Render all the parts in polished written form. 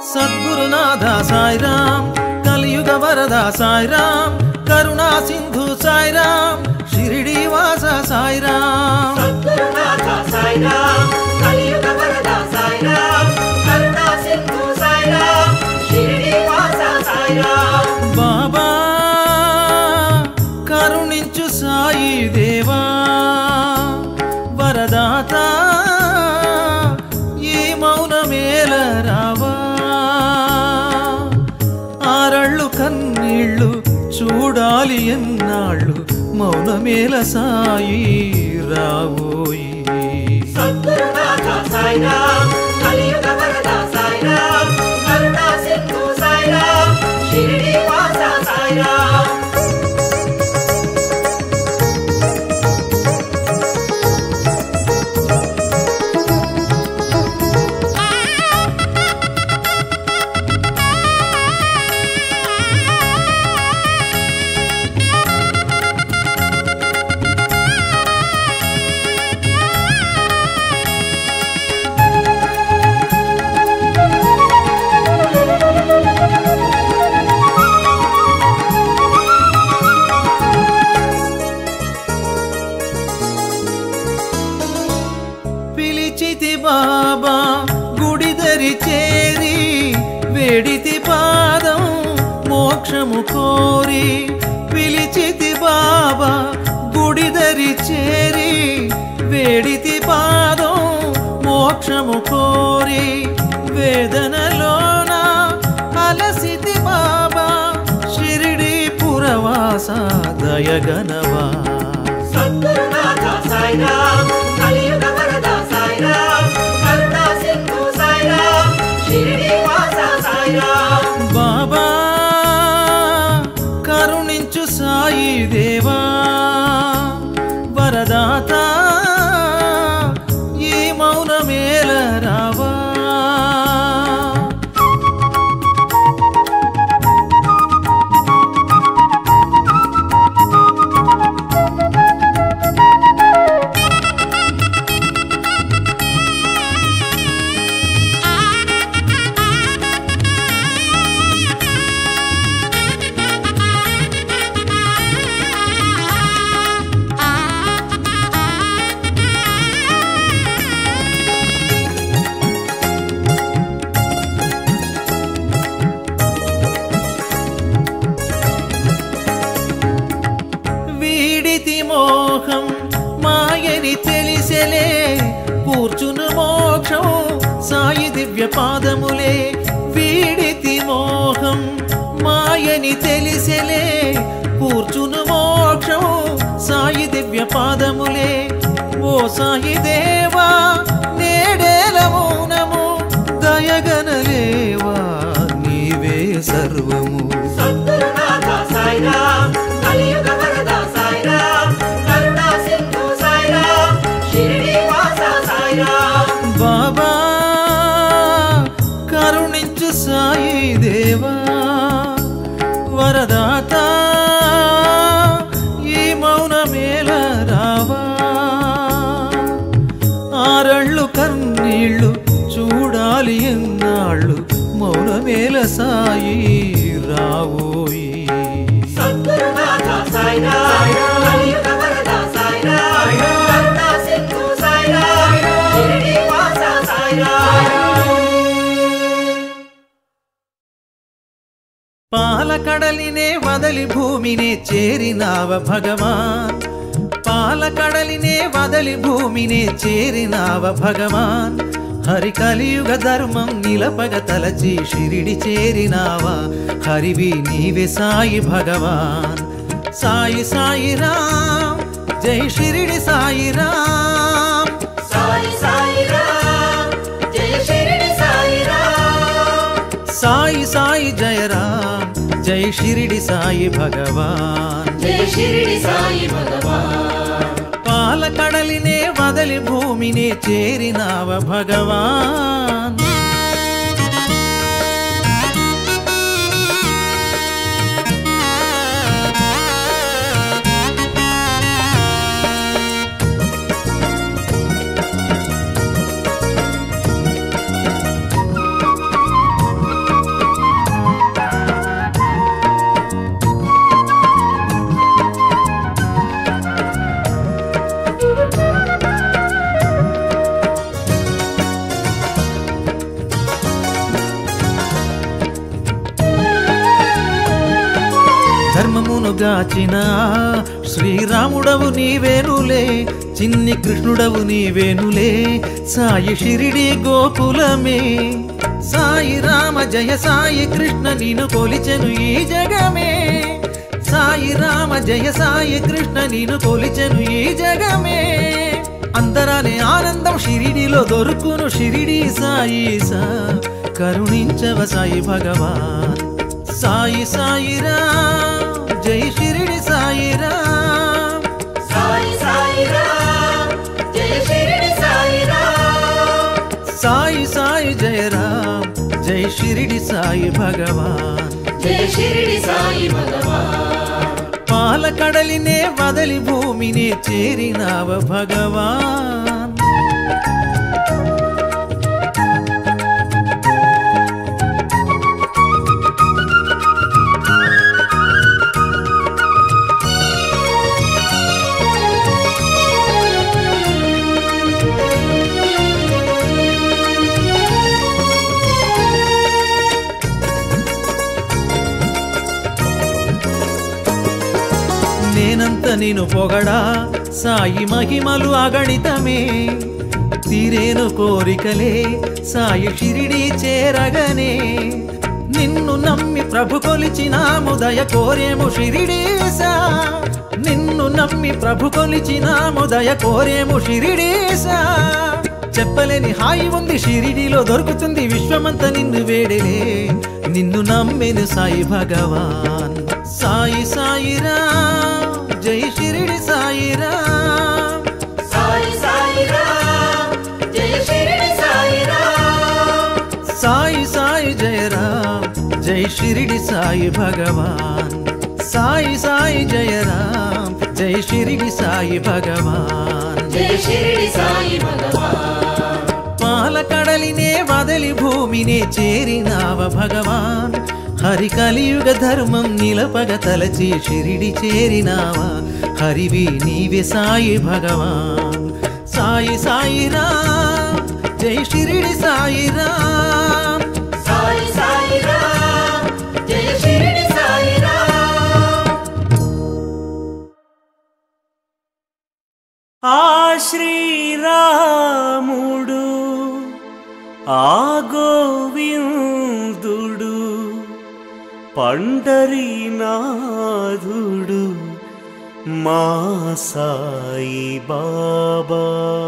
సద్గురునాథ సాయిరాం కలియుగ వరద సాయిరాం కరుణా సింధు సాయిరాం షిరిడి వాస సాయిరాం సద్గురునాథ సాయిరాం కలియుగ వరద సాయిరాం కరుణా సింధు సాయిరాం షిరిడి వాస సాయిరాం బాబా కరుణించు సాయి దేవా వరదాత ఈ మౌనమేల రావా ఆరళ్ళు కన్నీళ్ళు చూడాలి ఎన్నాళ్ళు మౌనమేల సాయి రావోయి సద్గురునాథ సాయిరాం కలియుగ వరద సాయిరాం కరుణా సింధు సాయిరాం షిరిడి వాస సాయిరాం పిలిచితి బాబా గుడిదరి చేరి వేడితి పాదం మోక్షము కోరి పిలిచితి బాబా గుడిదరి చేరి వేడితి పాదం మోక్షము కోరి వేదనలోన అలసితి బాబా షిరిడి పురవాస దయగనవా సద్గురునాథ సాయిరాం కలియుగ వరద సాయిరాం కరుణా సింధు సాయిరాం షిరిడి వాస సాయిరాం బాబా కరుణించు సాయి దేవా వరదాత ఈ మౌనమేల రావా వీడితి మోహం మాయని తెలిసెలే కూర్చును మోక్షం సాయి దివ్య పాదములే వీడితి మోహం మాయని తెలిసెలే కూర్చును మోక్షం సాయి దివ్య పాదములే ఓ సాయి దేవా నేడేల మౌనము దయగనలేవా నీవే సర్వము సద్గురునాథ సాయిరాం కలియుగ వరద సాయిరాం కరుణా సింధు సాయిరాం షిరిడి వాస సాయిరాం బాబా కరుణించు సాయి దేవా వరదాత ఈ మౌనమేల రావా ఆరళ్ళు కన్నీళ్ళు చూడాలి ఎన్నాళ్ళు మౌనమేల సాయి రావోయి సద్గురునాథ సాయిరాం కలియుగ వరద సాయిరాం కరుణా సింధు సాయిరాం షిరిడి వాస సాయిరాం పాలకడలినే వదలి భూమినే చేరినావ భగవాన్ పాలకడలినే వదలి భూమినే చేరినావ భగవాన్ హరి కలియుగ ధర్మం నిలపగ తలచి షిరిడి చేరినావా హరివి నీవే సాయి భగవాన్ సాయి సాయి రామ్ జై షిరిడి సాయి రామ్ సాయి సాయిరాం జయ షిరిడి సాయిరాం సాయి సాయి జయ రామ్ జై షిరిడి సాయి భగవాన్ జయ షిరిడి సాయి భగవాన్ పాలకడలినే వదలి భూమినే చేరినావ భగవాన్ జగమును గాచిన శ్రీరాముడవు నీవేనులే, చిన్ని కృష్ణుడవు నీవేనులే, సాయి షిరిడి గోకులమే. సాయి రామ జయ సాయి కృష్ణ నిన్ను కొలిచెను ఈ జగమే, సాయి రామ జయ సాయి కృష్ణ నిన్ను కొలిచెను ఈ జగమే. అందరానే ఆనందం షిరిడిలో దొరుకును షిరిడి సాయి సా, కరుణించవ సాయి భగవాన్. సాయి సాయి రామ్ జై షిరిడి సాయి రామ్, సాయి సాయి రామ్ జయ షిరిడి సాయి రామ్, సాయి సాయి జయ రామ్ జై షిరిడి సాయి భగవాన్. జయ షిరిడి సాయి భగవాన్. పాలకడలినే వదలి భూమినే చేరినావ భగవాన్. నేనంత నేను పొగడా సాయి మహిమలు అగణితమే, తీరేను కోరికలే సాయి షిరిడి చేరగనే. నిన్ను నమ్మి ప్రభు కొలిచినాము దయ కోరేము షిరిడీసా, నిన్ను నమ్మి ప్రభు కొలిచినాము దయ కోరేము షిరిడీసా. చెప్పలేని హాయి ఉంది షిరిడిలో దొరుకుతుంది, విశ్వమంతా నిన్ను వేడలే, నిన్ను నమ్మెను సాయి భగవాన్. సాయి సాయి రామ్ జై షిరిడి సాయి రామ్, సాయి సాయి రామ్ జయ షిరిడి సాయి రామ్, సాయి సాయి జయ రామ్ జై షిరిడి సాయి భగవాన్. సాయి సాయి జయ రామ్ జై షిరిడి సాయి భగవాన్. జయ షిరిడి సాయి భగవాన్. పాలకడలినే వదలి భూమినే చేరినావ భగవాన్. హరి కలియుగ ధర్మం నిలపగ తలచి షిరిడి చేరినావా, హరివి నీవే సాయి భగవాన్. సాయి సాయి రామ్ జై షిరిడి సాయి రామ్, సాయి సాయి రామ్ జయ షిరిడి సాయి రామ్. ఆ శ్రీరాముడు ఆ గోవిందుడు పండరీనాథుడు మా సాయి బాబా.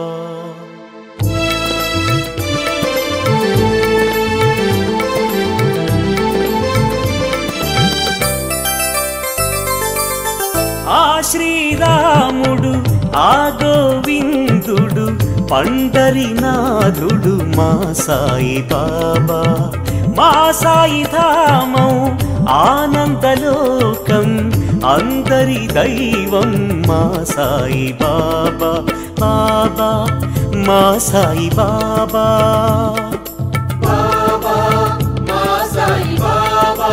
ఆ శ్రీరాముడు ఆ గోవిందుడు పండరీనాథుడు మా సాయి బాబా. మా సాయి ధామం ఆనందలోకం, అందరి దైవం మా సాయి బాబా. బాబా మా సాయి బాబా, బాబా మా సాయి బాబా.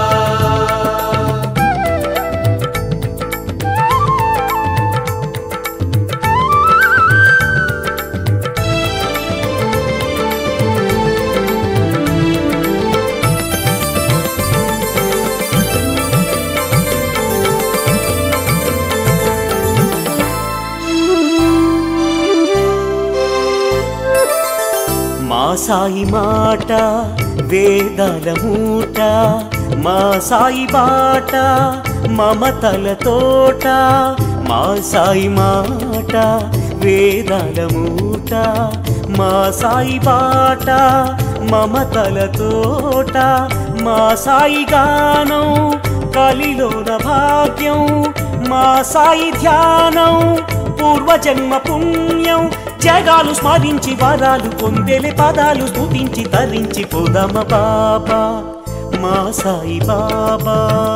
మా సాయి మాట వేదాల మూట, మా సాయి బాట మమతల తోట. మా సాయి మాట వేదాల మూట, మా సాయి బాట మమతల తోట. మా సాయి గానం కలిలోన భాగ్యం, మా సాయి ధ్యానం పూర్వజన్మ పుణ్యం. జగాలు స్మరించి వరాలు పొందెలే, పదాలు స్తుతించి తరించి పోదమ బాబా మా సాయి బాబా.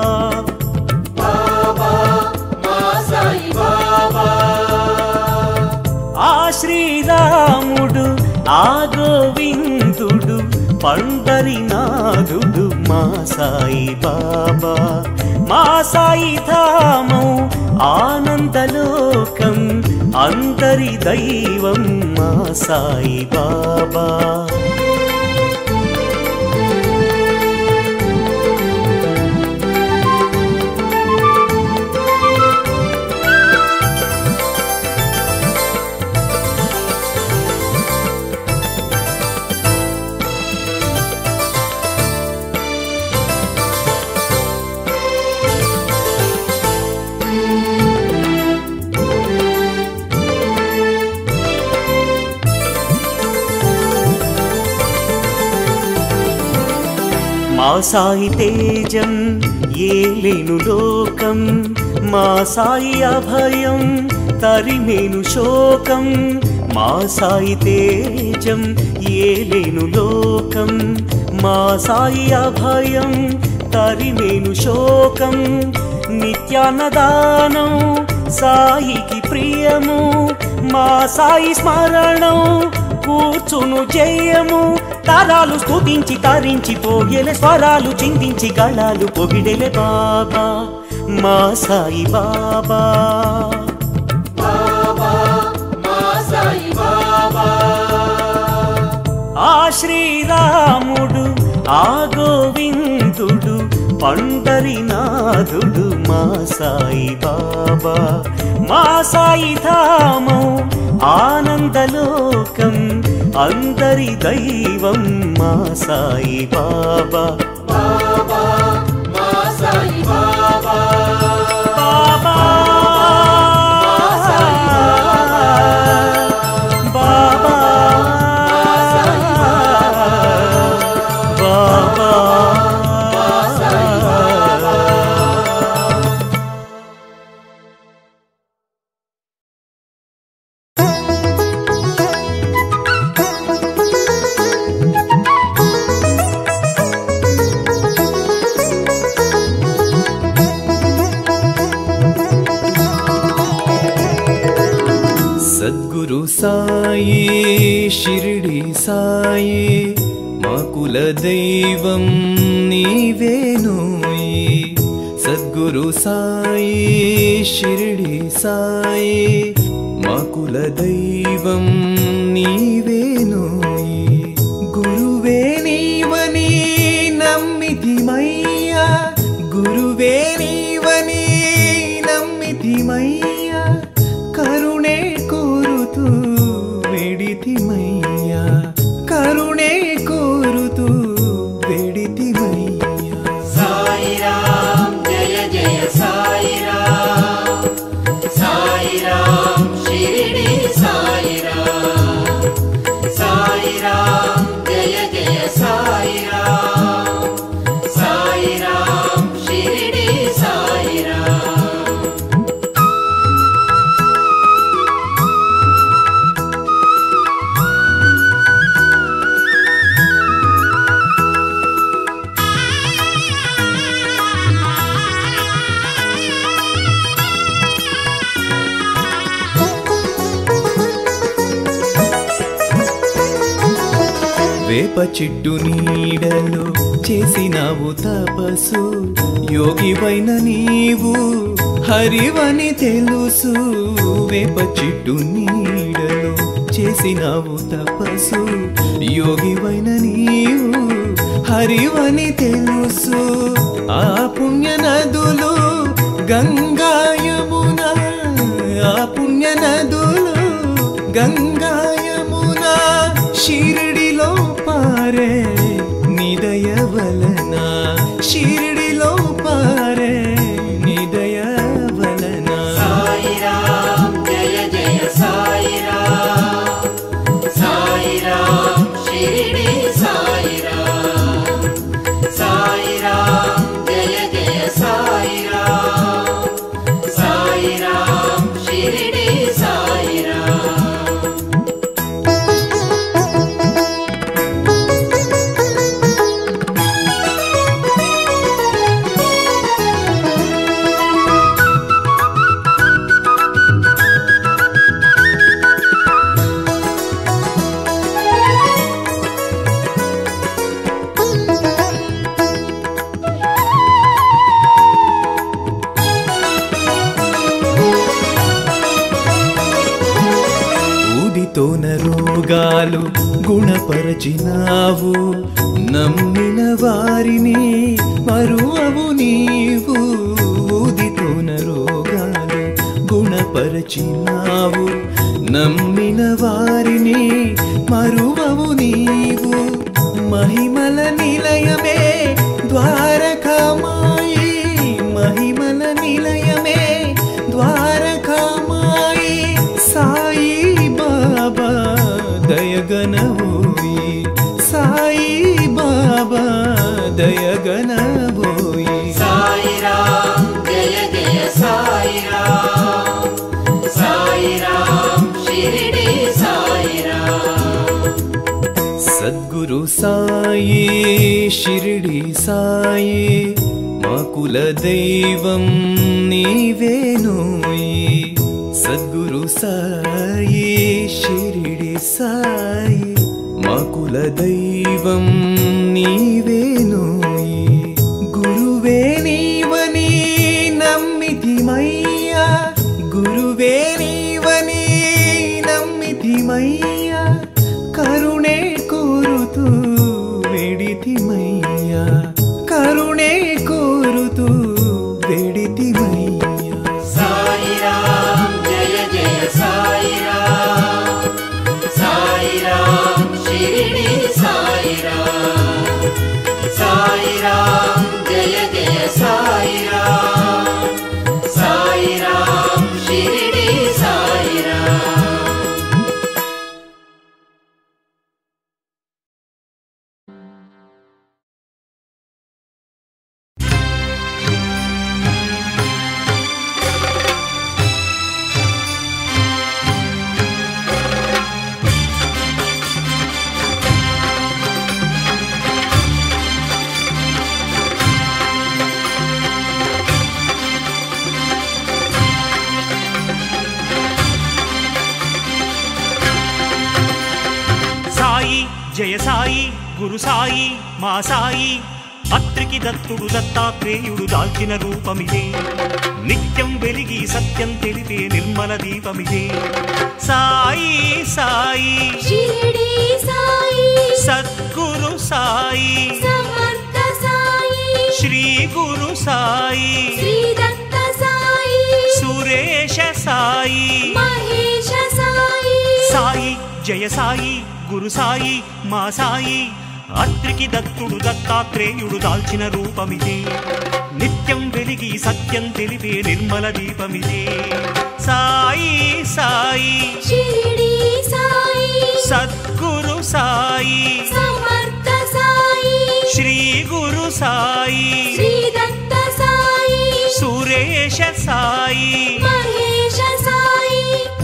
బాబా మా సాయి బాబా. ఆ శ్రీరాముడు ఆ గోవిందుడు పండరీనాథుడు మా సాయి బాబా. మా సాయి ధామం ఆనందలోకం, అందరి దైవం మా సాయి బాబా. మా సాయి తేజం ఏలేను లోకం, మా సాయి అభయం తరిమేను శోకం. మా సాయి తేజం ఏలేను లోకం, మా సాయి అభయం తరిమేను శోకం. నిత్యాన్నదానం సాయికి ప్రియము, మా సాయి స్మరణం కూర్చును జయము. తరాలు స్తుతించి తరించి పోగెలే, స్వరాలు చిందించి గళాలు పొగిడెలే బాబా మా సాయి బాబా. బాబా మా సాయి బాబా. ఆ శ్రీరాముడు ఆ గోవిందుడు పండరినాథుడు మా సాయి బాబా. మా సాయి ధామం ఆనందలోకం, అందరి దైవం మా సాయి బాబా. బాబా మా సాయి బాబా. బాబా బాబా బాబా. సద్గురు సాయి షిరిడి సాయి మా కుల దైవం నీవేనోయి. సద్గురు సాయి షిరిడి సాయి మా కుల దైవం నీవేనోయి. గురువే నీవని నమ్మితిమయ్యా, గురువే నీవని నమ్మితిమయ్యా. కరుణే కోరుతూ వెడితిమయ్యా, కరుణే కోరుతూ వెడితిమయ్యా. సాయిరామ్ జయ జయ సాయిరామ్, సాయిరామ్ షిరిడి సాయిరామ్. సాయిరామ్ జయ జయ సాయిరామ్, సాయిరామ్ షిరిడి సాయిరామ్. వేప చెట్టు నీడలో చేసినావు తపస్సు, యోగివైన నీవు హరివని తెలుసు. వేప చెట్టు నీడలో చేసినావు తపస్సు, యోగివైన నీవు హరివని తెలుసు. ఆ పుణ్య నదులు గంగా యమున, ఆ పుణ్య నదులు గంగా యమున. షిరిడిలో పారే నిదయ వలన, షిరిడిలో పారే నిదయ వలన. సాయిరామ్ జయ జయ సాయిరామ్, సాయిరామ్ షిరిడి సాయిరామ్. సాయిరామ్ జయ జయ సాయిరామ్, సాయిరామ్ షిరిడి సాయిరామ్. ఊదితోన రోగాలు గుణపరచినావు, నమ్మిన వారిని మరువవు నీవు. ఊదితోన రోగాలు గుణపరచినావు, నమ్మిన వారిని మరువవు నీవు. మహిమల నిలయమే ద్వారకామాయి, మహిమల నిలయమే ద్వారకామాయి. సాయి బాబా దయగనవోయి, సాయి బాబా దయ సాయి షిరిడి సాయి మా కుల దైవం నీవేనోయి సద్గురు సాయి షిరిడి సాయి మా కుల దైవం నీవేనోయి గురువే నీవని నమ్మితిమయ్యా గురువే నీవని నమ్మితిమయ్యా కరుణే కోరుతూ వేడితిమయ్యా కరుణే కోరుతూ వేడితిమయ్యా సాయిరామ్ జయ జయ సాయిరామ్ సాయిరామ్ షిరిడి సాయిరామ్ సాయిరామ్ జయ జయ సాయిరామ్ సాయిరామ్ షిరిడి సాయిరామ్ జయ సాయి గురు సాయి మా సాయి అత్రికి దత్తుడు దత్తాత్రేయుడు దాల్చిన రూపమిదే నిత్యం వెలిగి సత్యం తెలిపే నిర్మల దీపమిదే సాయి సాయి షిరిడి సాయి సద్గురు సాయి సమర్థ సాయి శ్రీ గురు సాయి శ్రీ దత్త సాయి సురేష సాయి మహేష సాయి సాయి జయ సాయి గురు సాయి మా సాయి అత్రికి దత్తుడు దత్తాత్రేయుడు దాల్చిన రూపమిదే నిత్యం వెలిగి సత్యం తెలిపే నిర్మల దీపమిదే సాయి సాయి షిరిడి సాయి సద్గురు సాయి సమర్థ సాయి శ్రీ గురు సాయి శ్రీ దత్త సాయి సురేష సాయి మహేష సాయి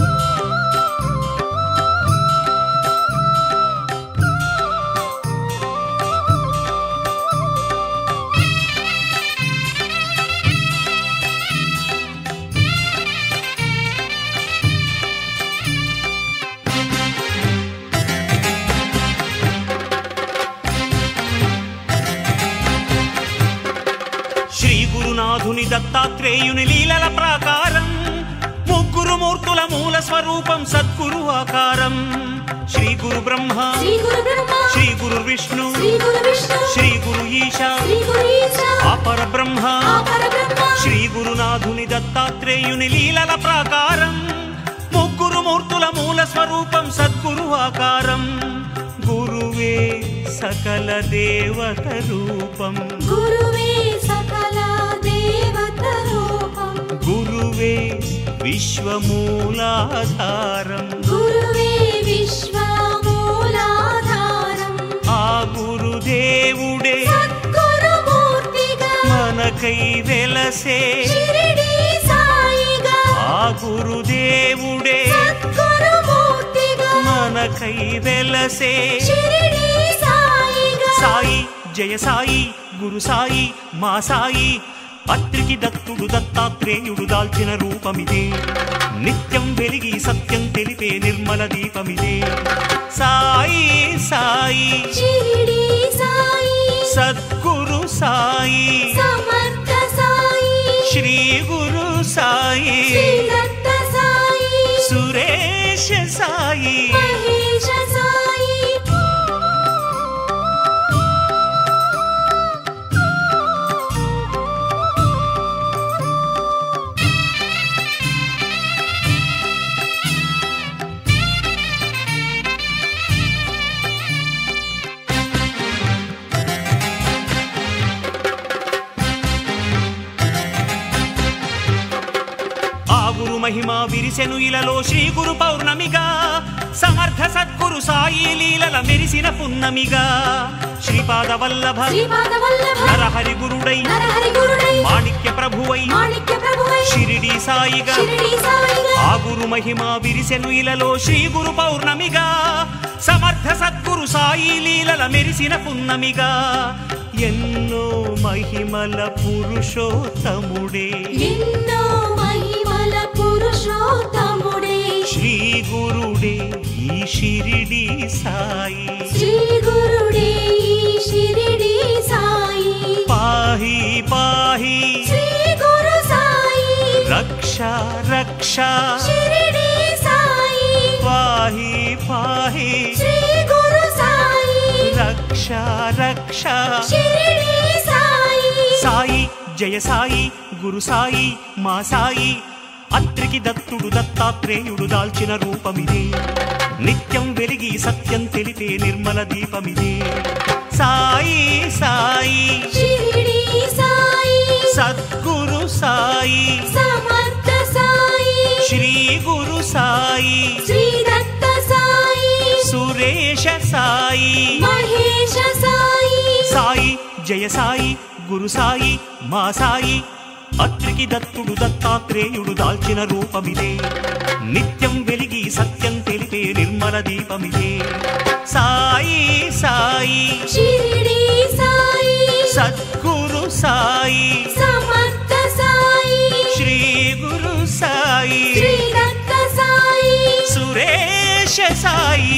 గురునాథుని దత్తాత్రేయుని లీలల ప్రాకారం ముగ్గురు మూర్తుల మూల స్వరూపం సద్గురు ఆకారం శ్రీ గురు బ్రహ్మ శ్రీ గురు బ్రహ్మ శ్రీ గురు విష్ణు శ్రీ గురు విష్ణు శ్రీ గురు ఈశా శ్రీ గురు ఈశా అపర బ్రహ్మ అపర బ్రహ్మ శ్రీ గురునాథుని దత్తాత్రేయుని లీలల ప్రాకారం ముగ్గురు మూర్తుల మూల స్వరూపం సద్గురు ఆకారం గురువే సకల దేవత రూపం గురువే సకల దేవత రూపం గురువే విశ్వమూలాధారం గురువే విశ్వమూలాధారం ఆ గురుదేవుడే సద్గురుమూర్తిగా మనకై వెలసే షిరిడి సాయిగా ఆ గురుదేవుడే సద్గురుమూర్తిగా మనకై వెలసే షిరిడి సాయిగా సాయి జయ సాయి గురు సాయి మా సాయి అత్రికి దత్తుడు దత్తాత్రేయుడు దాల్చిన రూపమిదే నిత్యం వెలిగి సత్యం తెలిపే నిర్మల దీపమిదే సాయి సాయి షిరిడి సాయి సద్గురు సాయి సమర్థ సాయి శ్రీ గురు సాయి శ్రీ దత్త సాయి సురేష సాయి మహేష సాయి మహిమ విరిసెను ఇలలో శ్రీ గురు పౌర్ణమిగా సమర్థ సద్గురు సాయి లీలల మెరిసిన పున్నమిగా శ్రీపాద వల్లభ నరహరి గురుడై మాణిక్య ప్రభువై షిరిడి సాయిగా ఆ గురు మహిమ విరిసెను ఇలలో శ్రీ గురు పౌర్ణమిగా సమర్థ సద్గురు సాయి లీలల మెరిసిన పున్నమిగా ఎన్నో మహిమల పురుషోత్తముడే శ్రీ గురుడే ఈ షిరిడి సాయి పాహి పాహి రక్ష రక్ష పాహి పాహి రక్ష రక్ష సాయి జయ సాయి గురు సాయి మా సాయి అత్రికి దత్తుడు దత్తాత్రేయుడు దాల్చిన రూపమిదే నిత్యం వెలిగి సత్యం తెలిపే నిర్మల దీపమిదే సాయి సాయి సద్గురు సాయి శ్రీ గురు సాయి సురేష సాయి సాయి జయ సాయి గురు సాయి మా సాయి అత్రికి దత్తుడు దత్తాత్రేయుడు దాల్చిన రూపమిదే నిత్యం వెలిగి సత్యం తెలిపే నిర్మల దీపమిదే సాయి సాయి సద్గురు సాయి శ్రీ గురు సాయి సురేష సాయి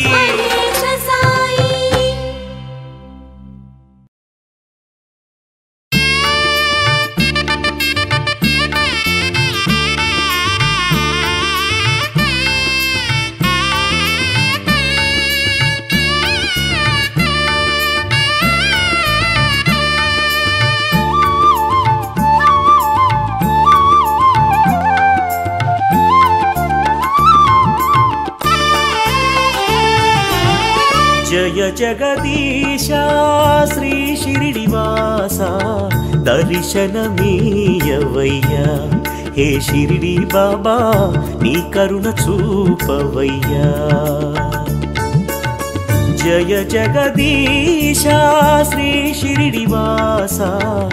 జయ జగదీశా శ్రీ షిరిడివాసా దర్శనమీయవయ్యా హే షిరిడి బాబా నీ కరుణ చూపవయ్యా జయ జగదీశా శ్రీ షిరిడివాసా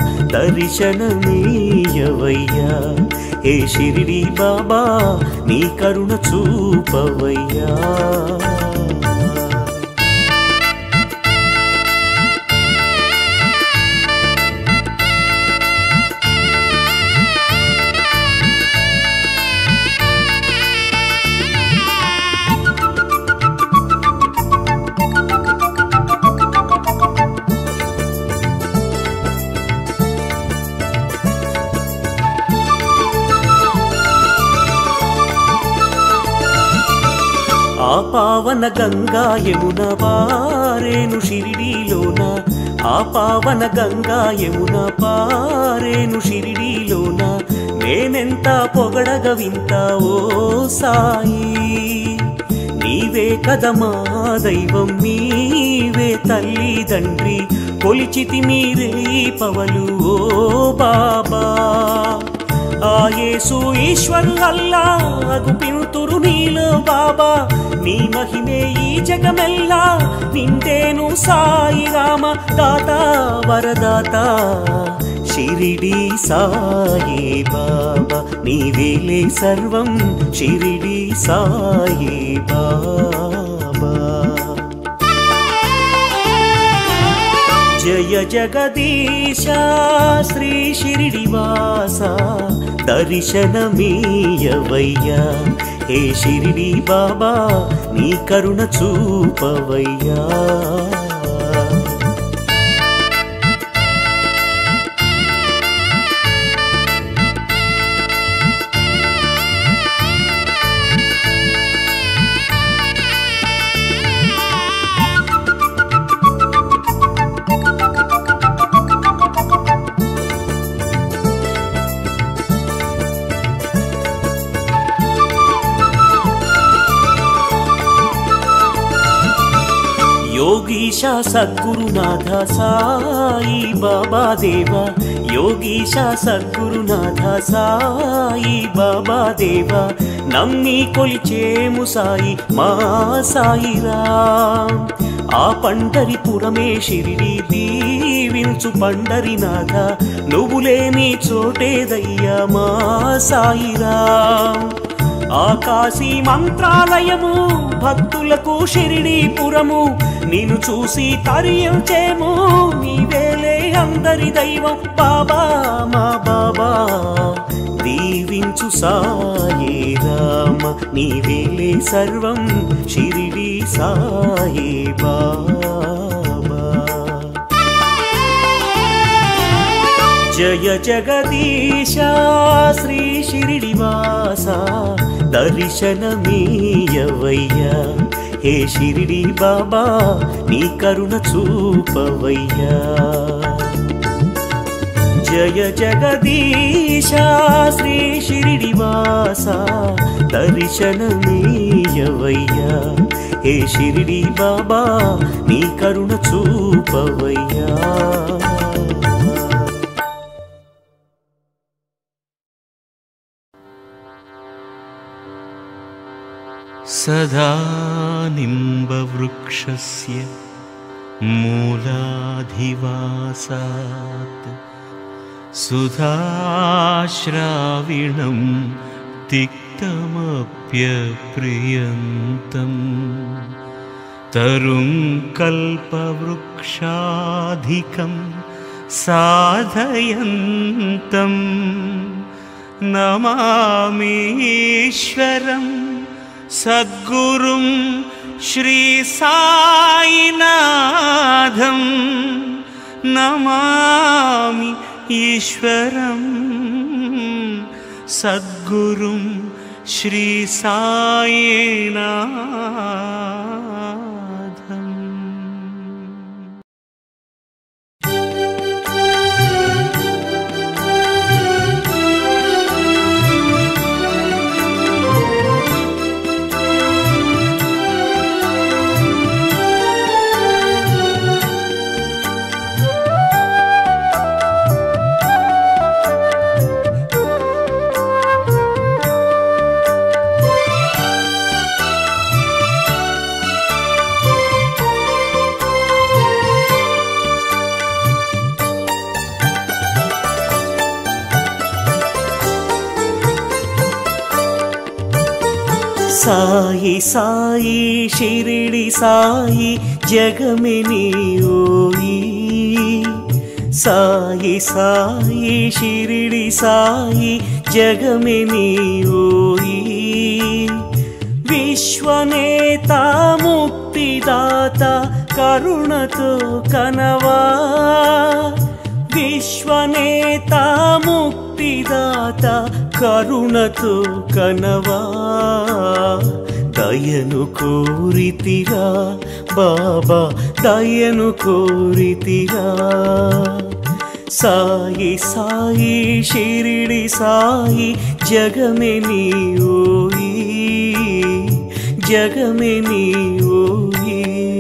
దర్శనమీయవయ్యా హే షిరిడి బాబా నీ కరుణ చూపవయ్యా ఆ పావన గంగా యమున పారేను షిరిడీలోన ఆ పావన గంగా యమున పారేను షిరిడీలోన నేనెంత పొగడగ వింత ఓ సాయి నీవే కదమా దైవం నీవే తల్లి తండ్రి కొలిచితి మీరే పవలు ఓ బాబా ఆ యేసు ఈశ్వరు అల్లాహు పిలుతురు నీలో బాబా నీ మహిమే ఈ జగమెల్లా నిండేను సాయి రామ దాత వరదాత షిరిడి సాయి బాబా నీవేలే సర్వం షిరిడి సాయి బాబా జయ జగదీశా శ్రీ షిరిడివాసా దర్శనమీయవయ్యా హే షిరిడి బాబా నీ కరుణ చూపవయ్యా योगीशा सद्गुरुनाथ साई बाबा देवा योगीशा सद्गुरुनाथ साई बाबा देवा नम्मी कोलिचेमु साई मा साई राम ఆ పండరిపురమే షిరిడి దీవించు పండరినాథ నువ్వు లేని చోటేదయ్యా మా సాయిరాం ఆ కాశీ మంత్రాలయము భక్తులకు షిరిడీపురము నిన్ను చూసి తరించేమో నీవేలే అందరి దైవం బాబా మా బాబా దీవించు సాయి రామ నీవేలే సర్వం షిరిడి సాయి బాబా జయ జగదీశ శ్రీ షిరిడివాస దర్శనమీయవయ్యా హే షిరిడి బాబా నీ కరుణ చూపవయ్యా జయ జగదీశ శ్రీ షిరిడివాస దర్శనమీయవయ్యా హే షిరిడి బాబా నీ కరుణ చూపవయ్యా సదా నింబవృక్షస్య మూలాధివాసాత్ సుధాశ్రావిణం తిక్తమప్యప్రియంతం తరుం కల్పవృక్షాధికం సాధయంతం నమామీశ్వరం సద్గురుం శ్రీ సాయినాథం నమామి ఈశ్వరం సద్గురుం శ్రీ సాయినాథం సాయి సాయి షిరిడి సాయి జగమే నీయోయి సాయి సాయి షిరిడి సాయి జగమే నీయోయి విశ్వనేత ముక్తిదాత కరుణతో కనవా విశ్వనేత ముక్తిదాత కరుణతో కనవా దయను కోరితిరా బాబా దయను కోరితిరా సాయి సాయి షిరిడి సాయి జగమే నీయోయి జగమే నీయోయి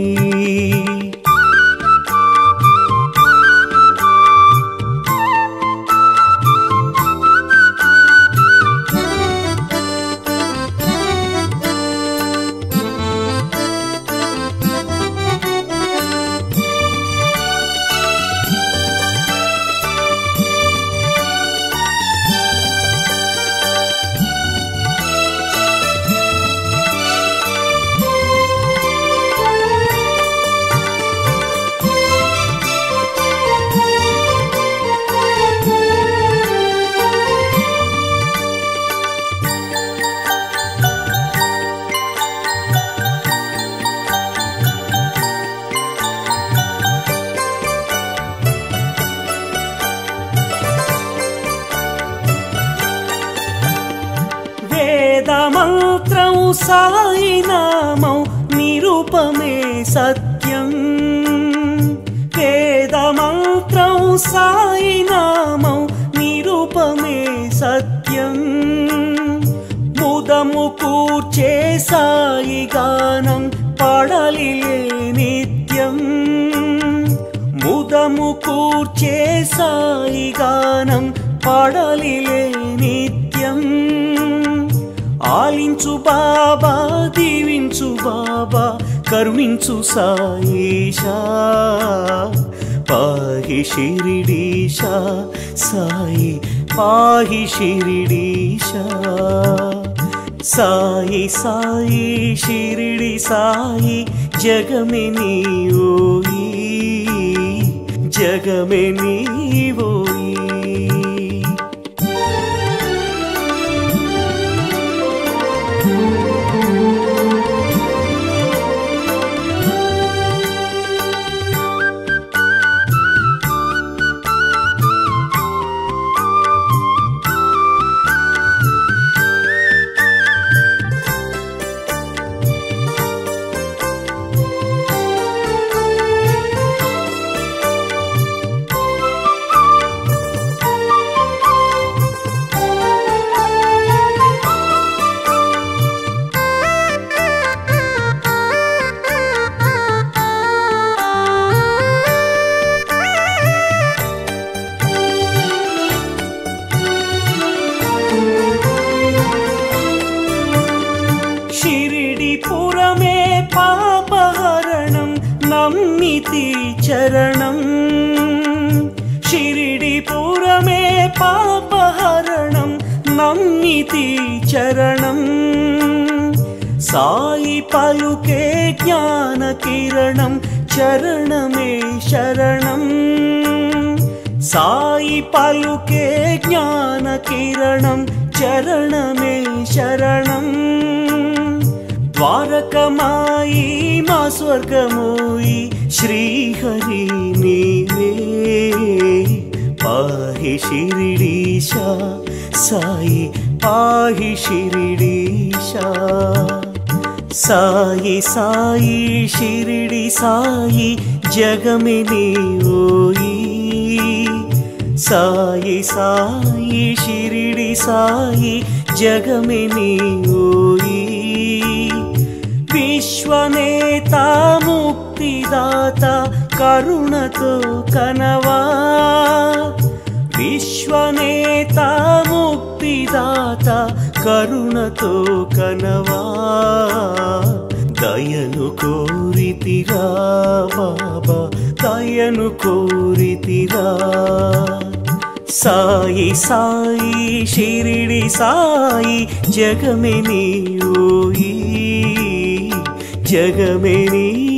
వేదమంత్రం సాయి నామం నిరూపమే సత్యం వేదమంత్రం సాయి నామం నిరూపమే సత్యం ముదము కూర్చే సాయి గానం పాడాలిలే నిత్యం ముదము కూర్చే సాయి గానం పాడాలిలే నిత్యం ఆలించు బాబా దీవించు బాబా కరుణించు సాయిషా పాహి షిరిడీశా సాయి పాహి షిరిడీశా సాయి సాయి షిరిడి సాయి జగమే నీవోయి జగమే నీవోయి షిరిడిపురమే పాపహరణం నమ్మితి చరణం షిరిడిపురమే పాపహరణం నమ్మితి చరణం సాయి పలుకే జ్ఞాన కిరణం చరణమే శరణం సాయి పలుకే జ్ఞాన కిరణం చరణమే శరణం ద్వారకమాయి మా స్వర్గమోయి శ్రీహరి నీవే పాహి షిరిడీశా సాయి పాహి షిరిడీశా సాయి సాయి షిరిడి సాయి జగమే నీవోయి సాయి సాయి షిరిడి సాయి జగమే నీవోయి విశ్వనేత ముక్తిదాత కరుణతో కనవా విశ్వనేత ముక్తిదాత కరుణతో కనవా దయను కోరితిరా బాబా దయను కోరితిరా సాయి సాయి షిరిడి సాయి జగమే నీవోయి జగమే నీ